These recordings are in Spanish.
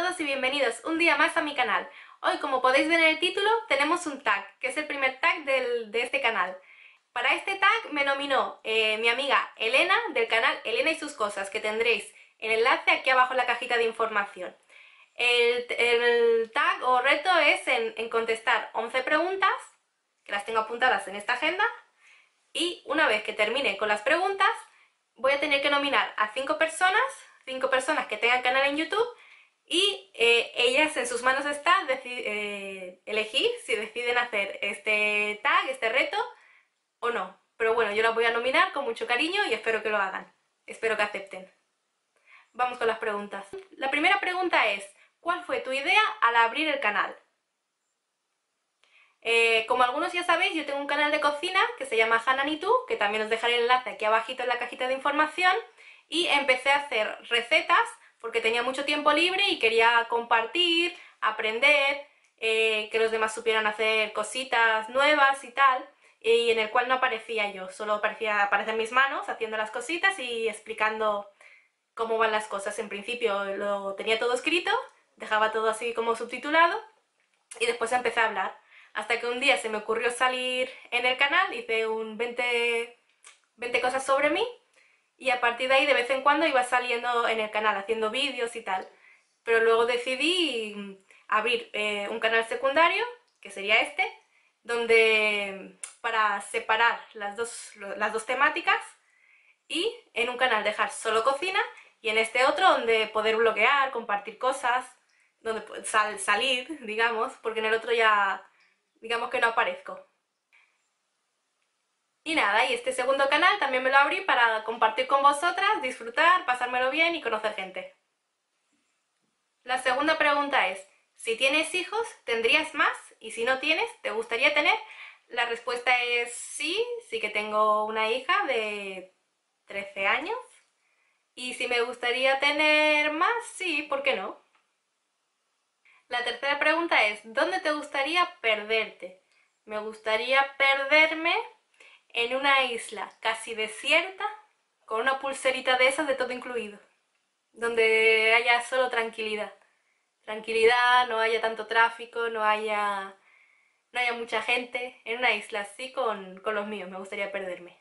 todos y bienvenidos un día más a mi canal. Hoy, como podéis ver en el título, tenemos un tag, que es el primer tag de este canal. Para este tag me nominó mi amiga Elena, del canal Elena y sus cosas, que tendréis el enlace aquí abajo en la cajita de información. El tag o reto es en contestar 11 preguntas, que las tengo apuntadas en esta agenda, y una vez que termine con las preguntas, voy a tener que nominar a 5 personas que tengan canal en YouTube, y ellas, en sus manos está elegir si deciden hacer este tag, este reto o no. Pero bueno, yo las voy a nominar con mucho cariño y espero que lo hagan. Espero que acepten. Vamos con las preguntas. La primera pregunta es: ¿cuál fue tu idea al abrir el canal? Como algunos ya sabéis, yo tengo un canal de cocina que se llama Hananitu, que también os dejaré el enlace aquí abajito en la cajita de información, y empecé a hacer recetas porque tenía mucho tiempo libre y quería compartir, aprender, que los demás supieran hacer cositas nuevas y tal, y en el cual no aparecía yo, solo aparecen mis manos haciendo las cositas y explicando cómo van las cosas. En principio lo tenía todo escrito, dejaba todo así como subtitulado, y después empecé a hablar. Hasta que un día se me ocurrió salir en el canal, hice un 20 cosas sobre mí, y a partir de ahí de vez en cuando iba saliendo en el canal haciendo vídeos y tal. Pero luego decidí abrir un canal secundario, que sería este, donde para separar las dos temáticas, y en un canal dejar solo cocina y en este otro donde poder bloguear, compartir cosas, donde salir, digamos, porque en el otro ya digamos que no aparezco. Y nada, y este segundo canal también me lo abrí para compartir con vosotras, disfrutar, pasármelo bien y conocer gente. La segunda pregunta es: si tienes hijos, ¿tendrías más? Y si no tienes, ¿te gustaría tener? La respuesta es sí, sí que tengo una hija de 13 años. Y si me gustaría tener más, sí, ¿por qué no? La tercera pregunta es: ¿dónde te gustaría perderte? Me gustaría perderme en una isla casi desierta, con una pulserita de esas de todo incluido, donde haya solo tranquilidad. Tranquilidad, no haya tanto tráfico, no haya mucha gente, en una isla así con los míos, me gustaría perderme.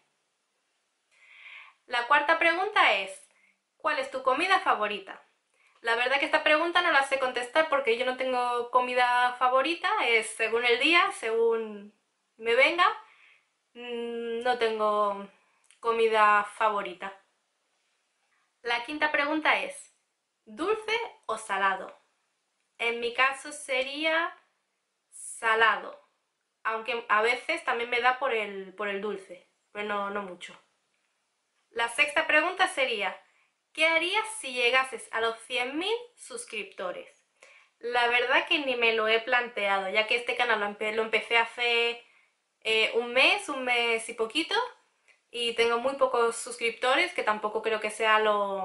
La cuarta pregunta es: ¿cuál es tu comida favorita? La verdad que esta pregunta no la sé contestar porque yo no tengo comida favorita, es según el día, según me venga. No tengo comida favorita. La quinta pregunta es: ¿dulce o salado? En mi caso sería salado, aunque a veces también me da por el dulce, pero no mucho. La sexta pregunta sería: ¿qué harías si llegases a los 100.000 suscriptores? La verdad que ni me lo he planteado, ya que este canal lo empecé hace un mes y poquito, y tengo muy pocos suscriptores, que tampoco creo que sea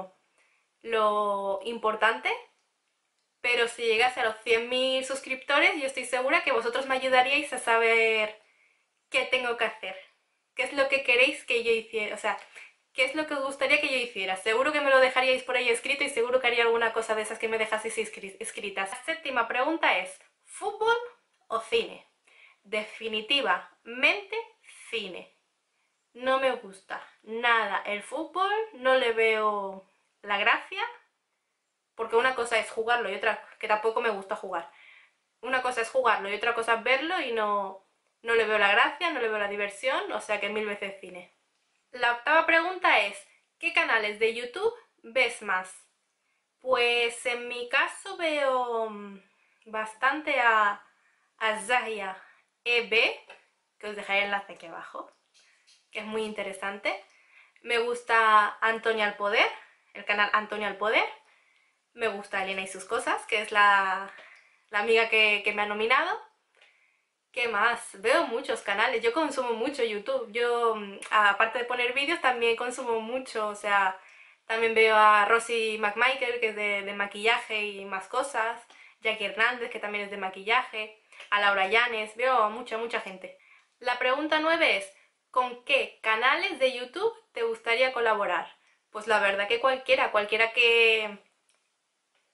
lo importante. Pero si llegase a los 100.000 suscriptores, yo estoy segura que vosotros me ayudaríais a saber qué tengo que hacer, qué es lo que queréis que yo hiciera, o sea, qué es lo que os gustaría que yo hiciera. Seguro que me lo dejaríais por ahí escrito y seguro que haría alguna cosa de esas que me dejaseis escritas. La séptima pregunta es: ¿fútbol o cine? Definitivamente cine. No me gusta nada el fútbol, no le veo la gracia, porque una cosa es jugarlo y otra, que tampoco me gusta jugar. Una cosa es jugarlo y otra cosa es verlo, y no le veo la gracia, no le veo la diversión, o sea que 1000 veces cine. La octava pregunta es: ¿qué canales de YouTube ves más? Pues en mi caso veo bastante a Zahia EB, que os dejaré el enlace aquí abajo, que es muy interesante. Me gusta Antonia al Poder, el canal Antonia al Poder. Me gusta Elena y sus cosas, que es la amiga que me ha nominado. ¿Qué más? Veo muchos canales, yo consumo mucho YouTube. Yo, aparte de poner vídeos, también consumo mucho, o sea, también veo a Rosy McMichael, que es de maquillaje y más cosas, Jackie Hernández, que también es de maquillaje, a Laura Llanes, veo a mucha gente. La pregunta 9 es: ¿con qué canales de YouTube te gustaría colaborar? Pues la verdad que cualquiera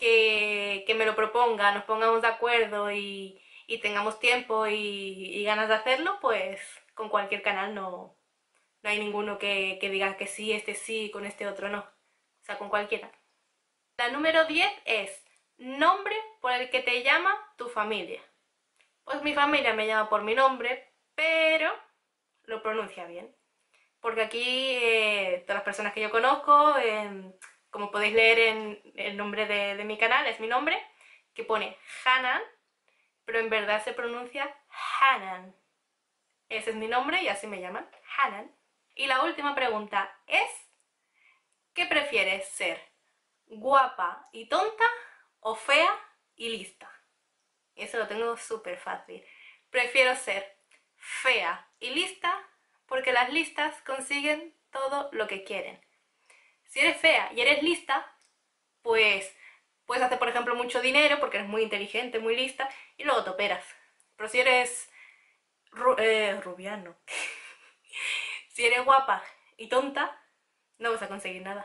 que me lo proponga, nos pongamos de acuerdo y tengamos tiempo y ganas de hacerlo, pues con cualquier canal no hay ninguno que diga que sí, con este otro no. O sea, con cualquiera. La número 10 es nombre por el que te llama tu familia. Pues mi familia me llama por mi nombre, pero lo pronuncia bien. Porque aquí todas las personas que yo conozco, como podéis leer en el nombre de mi canal, es mi nombre, que pone Hanan, pero en verdad se pronuncia Hanan. Ese es mi nombre y así me llaman, Hanan. Y la última pregunta es, ¿qué prefieres ser? ¿Guapa y tonta o fea y lista? Eso lo tengo súper fácil. Prefiero ser fea y lista porque las listas consiguen todo lo que quieren. Si eres fea y eres lista, pues puedes hacer, por ejemplo, mucho dinero porque eres muy inteligente, muy lista, y luego te operas. Pero si eres rubiano, si eres guapa y tonta, no vas a conseguir nada.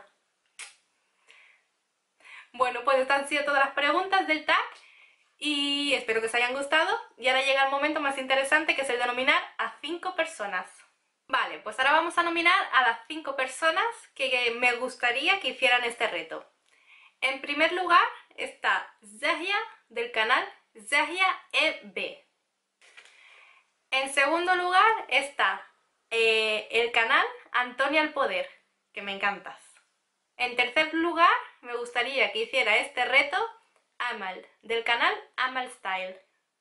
Bueno, pues estas han sido todas las preguntas del tag y espero que os hayan gustado. Y ahora llega el momento más interesante, que es el de nominar a 5 personas. Vale, pues ahora vamos a nominar a las 5 personas que me gustaría que hicieran este reto. En primer lugar está Zahia, del canal Zahia EB. En segundo lugar está el canal Antonia al Poder, que me encantas. En tercer lugar me gustaría que hiciera este reto Amal, del canal Amal Style.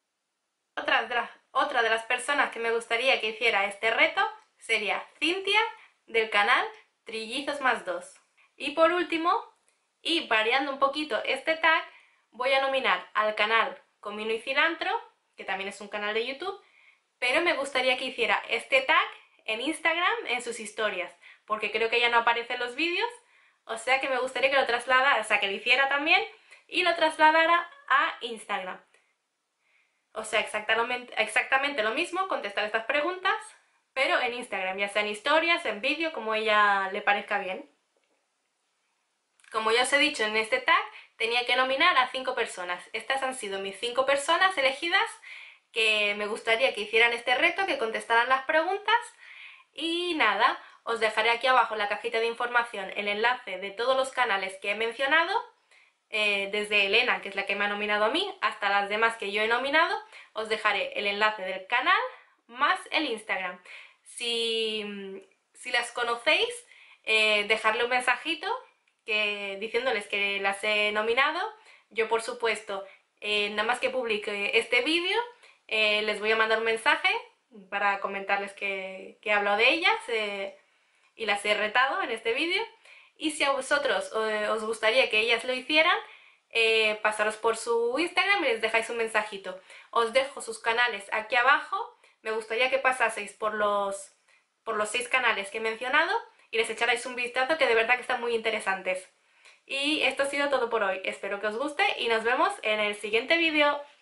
Otra de las personas que me gustaría que hiciera este reto sería Cintia, del canal Trillizos más 2. Y por último, y variando un poquito este tag, voy a nominar al canal Comino y Cilantro, que también es un canal de YouTube, pero me gustaría que hiciera este tag en Instagram en sus historias, porque creo que ya no aparece en los vídeos, o sea que me gustaría que lo trasladara, o sea que lo hiciera también y lo trasladara a Instagram. O sea, exactamente lo mismo, contestar estas preguntas, pero en Instagram, ya sea en historias, en vídeo, como a ella le parezca bien. Como ya os he dicho en este tag, tenía que nominar a 5 personas. Estas han sido mis 5 personas elegidas que me gustaría que hicieran este reto, que contestaran las preguntas. Y nada, os dejaré aquí abajo en la cajita de información el enlace de todos los canales que he mencionado, desde Elena, que es la que me ha nominado a mí, hasta las demás que yo he nominado. Os dejaré el enlace del canal más el Instagram. Si las conocéis, dejadle un mensajito diciéndoles que las he nominado. Yo, por supuesto, nada más que publique este vídeo, les voy a mandar un mensaje para comentarles que he hablado de ellas y las he retado en este vídeo. Y si a vosotros os gustaría que ellas lo hicieran, pasaros por su Instagram y les dejáis un mensajito. Os dejo sus canales aquí abajo. Me gustaría que pasaseis por los 6 canales que he mencionado y les echarais un vistazo, que de verdad que están muy interesantes. Y esto ha sido todo por hoy. Espero que os guste y nos vemos en el siguiente vídeo.